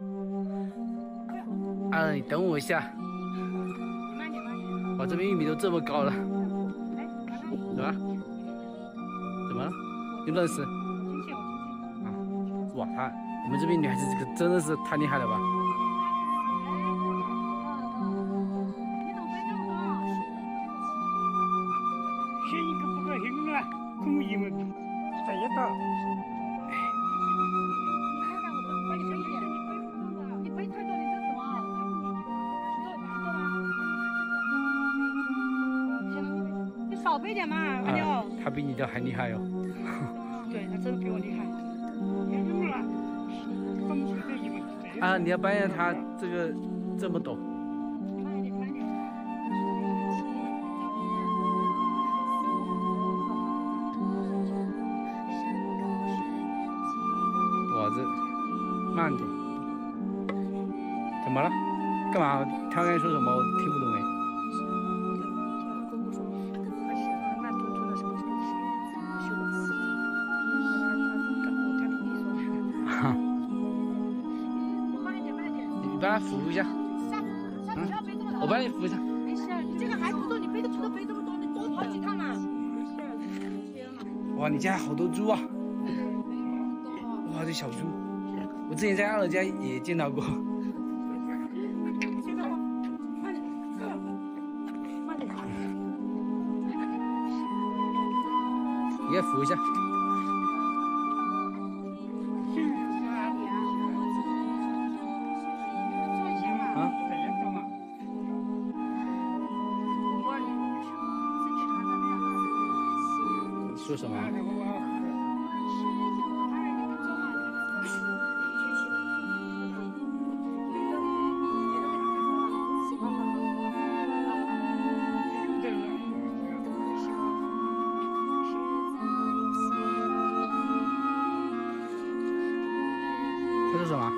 啊，你等我一下。 慢点，慢点。 哇，这边玉米都这么高了，是吧？怎么了？你认识？ 亲戚，我亲戚。 啊，哇，你们这边女孩子这个真的是太厉害了吧？ 你怎么背这么多？ 选一个不高兴了，空一问，再一道。 你看看我们帮你背一点。你背太多，你这什么？行，你少背点嘛，阿妞。 他比你的还厉害哦。 对，他真的比我厉害。 也有了，风水的一问。 啊，你要搬下他这个这么陡。 慢点，慢点。 哇，这慢点。怎么了？干嘛？他刚才说什么？我听不懂哎。 慢吞吞的什么东西？修我自己。他同意说。 哈， 慢一点，慢一点。 你帮他扶一下。 下不要背这么多。 我帮你扶一下。 没事，你这个还不够，你背的猪都背这么多，你多跑几趟嘛。 哇，你家好多猪啊！哇，这小猪，我之前在二楼家也见到过。 现在慢点，慢点。 你给扶一下。啊？ 再一道嘛。 说什么？他说什么？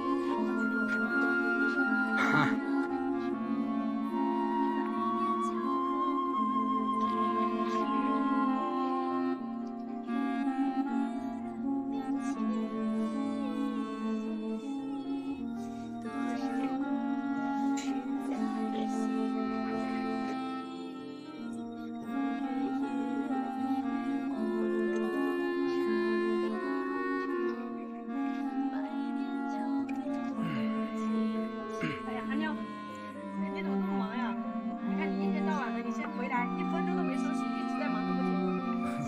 哈。 哎呀，阿妞，你怎么这么忙呀？你看你一天到晚的，你现在回来1分钟都没休息，一直在忙这个节目。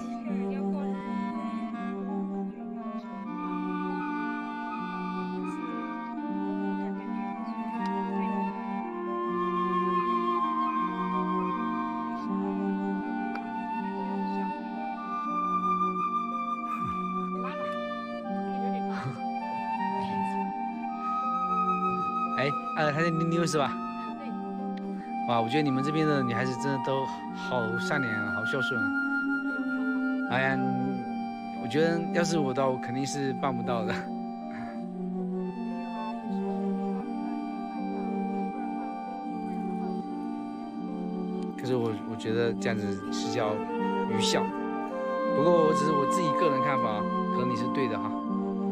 哎，他在妞是吧？哇，我觉得你们这边的女孩子真的都好善良啊，好孝顺啊。哎呀，我觉得要是我的话，我肯定是办不到的。可是我觉得这样子是叫愚孝。不过只是我自己个人看法，可能你是对的哈。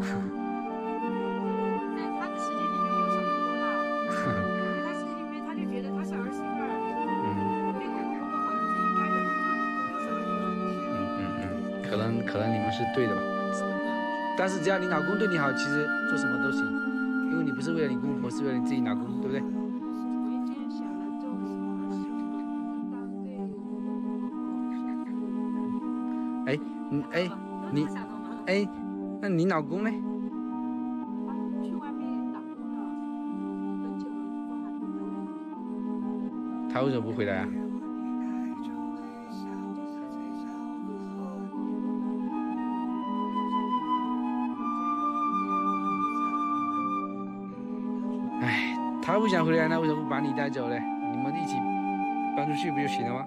可能你们是对的吧，但是只要你老公对你好，其实做什么都行，因为你不是为了你公婆，是为了你自己老公，对不对？那你老公呢？ 去外面打工了，很久了， 他为什么不回来啊？他不想回来，那为什么不把你带走嘞？你们一起搬出去不就行了吗？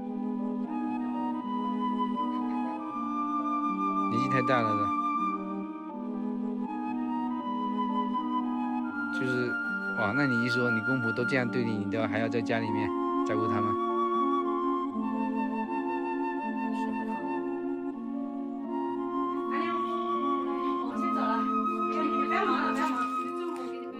年纪太大了的，就是哇，那你一说你公婆都这样对你，你都还要在家里面照顾他们。 哎呀，我们先走了，你不要忙了，不要忙，中午给你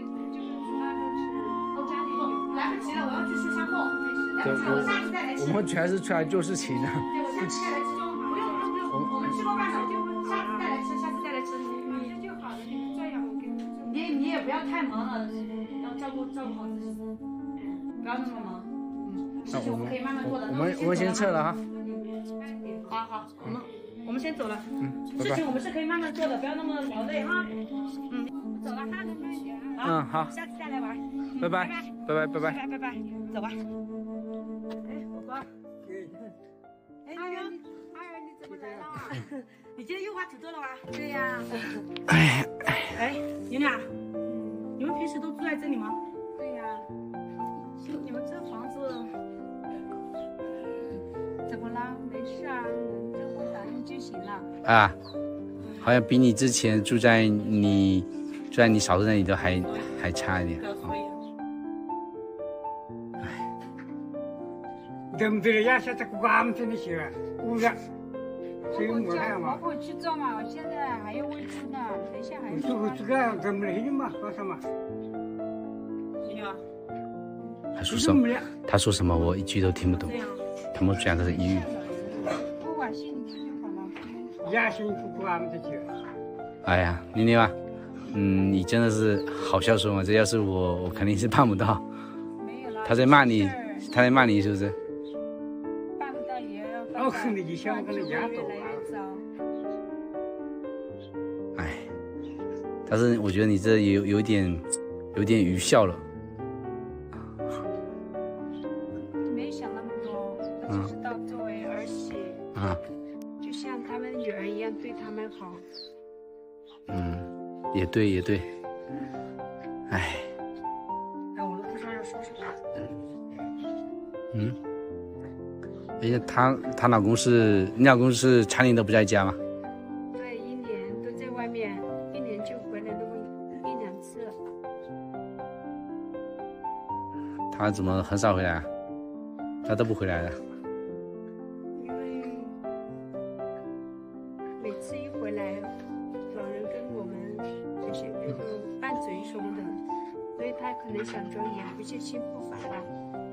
来不及了，我要去收山货。 对， 我下次再来吃。 我们全是出来做事情的。 对，我下次再来吃就好。不用，我们吃过饭了，就下次再来吃，下次再来吃。这就好了，你这样我给你。你也不要太忙了，要照顾好自己，不要那么忙。事情我们可以慢慢做的。 我们先撤了哈。 好，我们先走了。 拜拜。 事情我们是可以慢慢做的，不要那么劳累哈。走了哈。 好。 下次再来玩。 拜拜。拜拜。 走吧。哎，宝宝。哎，阿元，你怎么来了？你今天又挖土豆了吗？对呀。哎，牛牛，你们平时都住在这里吗？对呀。你们这房子怎么了？没事啊，交通打印就行了。 啊，好像比你之前住在你嫂子那里都还差一点。 怎么的呀？现在我们真的是污染，所以我看嘛。 我去做嘛，我现在还要喂猪呢，等一下还要。 这个怎么来的嘛？说什么？ 他说什么？我一句都听不懂。他们讲的是英语。 不管心里去就好了。 呀，辛苦我们这去。 哎呀，妞妞啊，你真的是好孝顺啊！这要是我肯定是办不到。 没有啦。 他在骂你是不是？ 办不到也要办到。 我看你就像我跟你家走越来越糟。 哎，但是我觉得你这有点愚孝了。 没想那么多，我只知道作为儿媳，就像他们女儿一样对他们好。 也对。哎。 哎，我都不知道要说什么。 而且她老公你老公是常年都不在家吗？ 对，一年都在外面，一年就回来那么一两次。 他怎么很少回来啊？他都不回来了。 因为每次一回来，老人跟我们这些人就拌嘴什么的，所以他可能想着也不是心不烦了。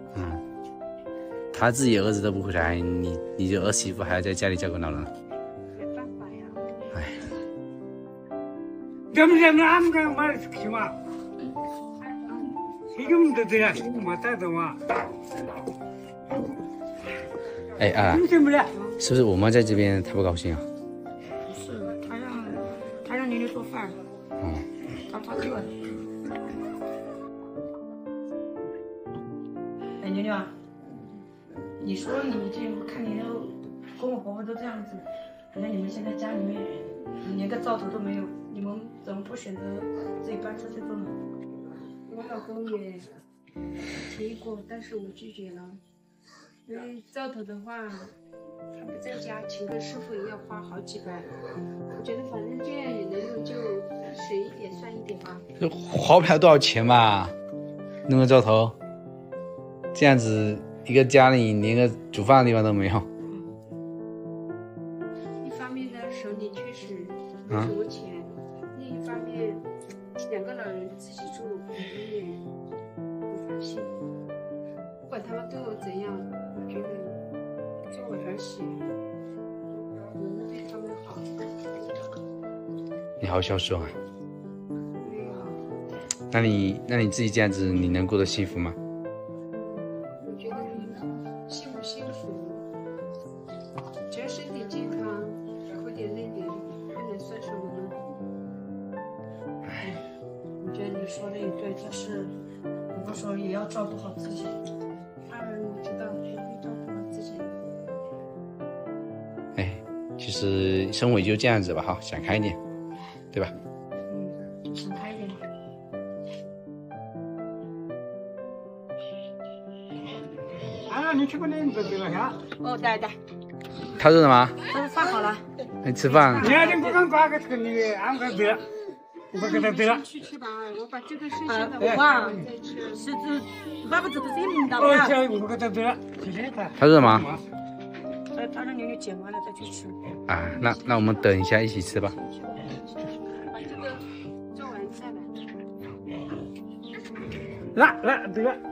他自己儿子都不回来，你这儿媳妇还要在家里照顾老人， 没办法呀。 哎。 怎么俺们干嘛去嘛？这个都这样，没带走嘛。 哎啊， 你怎么了？ 是不是我妈在这边她不高兴啊？ 不是，他让妞妞做饭。他饿了。哎，妞妞啊，你说你这我看你都公公婆婆都这样子，好像你们现在家里面连个灶头都没有，你们怎么不选择自己搬出去住呢？ 我老公也提过，但是我拒绝了。因为灶头的话，他不在家，请个师傅也要花好几百。我觉得反正这样也能用，就省一点算一点吧。 这花不了多少钱嘛，弄个灶头，这样子一个家里连个煮饭的地方都没有。 一方面呢，手里确实没什么钱；另一方面，两个老人自己住，我也不放心。不管他们对我怎样，我觉得作为儿媳，能对他们好。 你好孝顺啊！ 没有。 那你自己这样子，你能过得幸福吗？ 我觉得幸不幸福，只要身体健康，苦点累点，还能算什么呢？ 我觉得你说的也对，但是有的时候也要照顾好自己。 我知道，我会照顾好自己。 哎，其实生活也就这样子吧，哈，想开一点，对吧？ 想开一点。 啊，你吃过那个对了呀？ 哦，对。 他说什么？ 饭好了。 你吃饭。 你看这不刚挂个这个那个俺们得，我给他得。 去吃吧，我把这个剩下的我哇， 再吃。 是爸爸这都是领导哦， 呀。 这我给他得，谢谢他。 他说什么？ 他让妞妞剪完了再去吃。 啊，那我们等一下一起吃吧。 把这个做完再来。 来得。